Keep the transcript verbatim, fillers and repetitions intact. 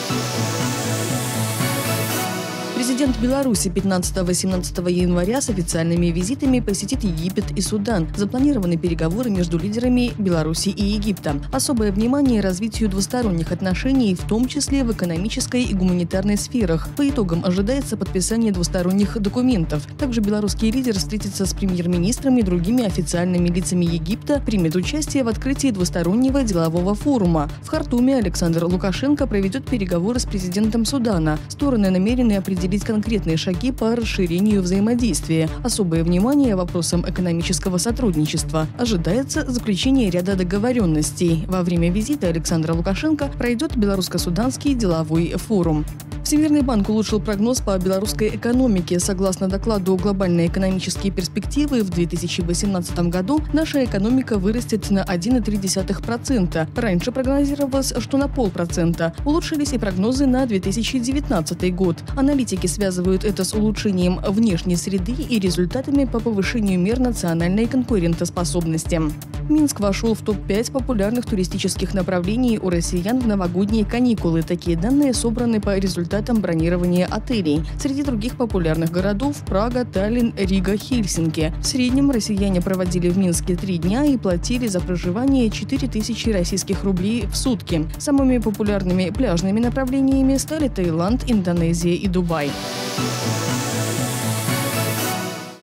Президент Беларуси пятнадцатого-восемнадцатого января с официальными визитами посетит Египет и Судан. Запланированы переговоры между лидерами Беларуси и Египта. Особое внимание развитию двусторонних отношений, в том числе в экономической и гуманитарной сферах. По итогам ожидается подписание двусторонних документов. Также белорусский лидер встретится с премьер-министром и другими официальными лицами Египта, примет участие в открытии двустороннего делового форума. В Хартуме Александр Лукашенко проведет переговоры с президентом Судана. Стороны намерены определить конкретные шаги по расширению взаимодействия. Особое внимание вопросам экономического сотрудничества. Ожидается заключение ряда договоренностей. Во время визита Александра Лукашенко пройдет белорусско-суданский деловой форум. Всемирный банк улучшил прогноз по белорусской экономике. Согласно докладу «Глобальные экономические перспективы», в две тысячи восемнадцатом году наша экономика вырастет на один и три десятых процента. Раньше прогнозировалось, что на полпроцента. Улучшились и прогнозы на две тысячи девятнадцатый год. Аналитики связывают это с улучшением внешней среды и результатами по повышению мер национальной конкурентоспособности. Минск вошел в топ пять популярных туристических направлений у россиян в новогодние каникулы. Такие данные собраны по результатам бронирования отелей. Среди других популярных городов – Прага, Таллин, Рига, Хельсинки. В среднем россияне проводили в Минске три дня и платили за проживание четыре тысячи российских рублей в сутки. Самыми популярными пляжными направлениями стали Таиланд, Индонезия и Дубай.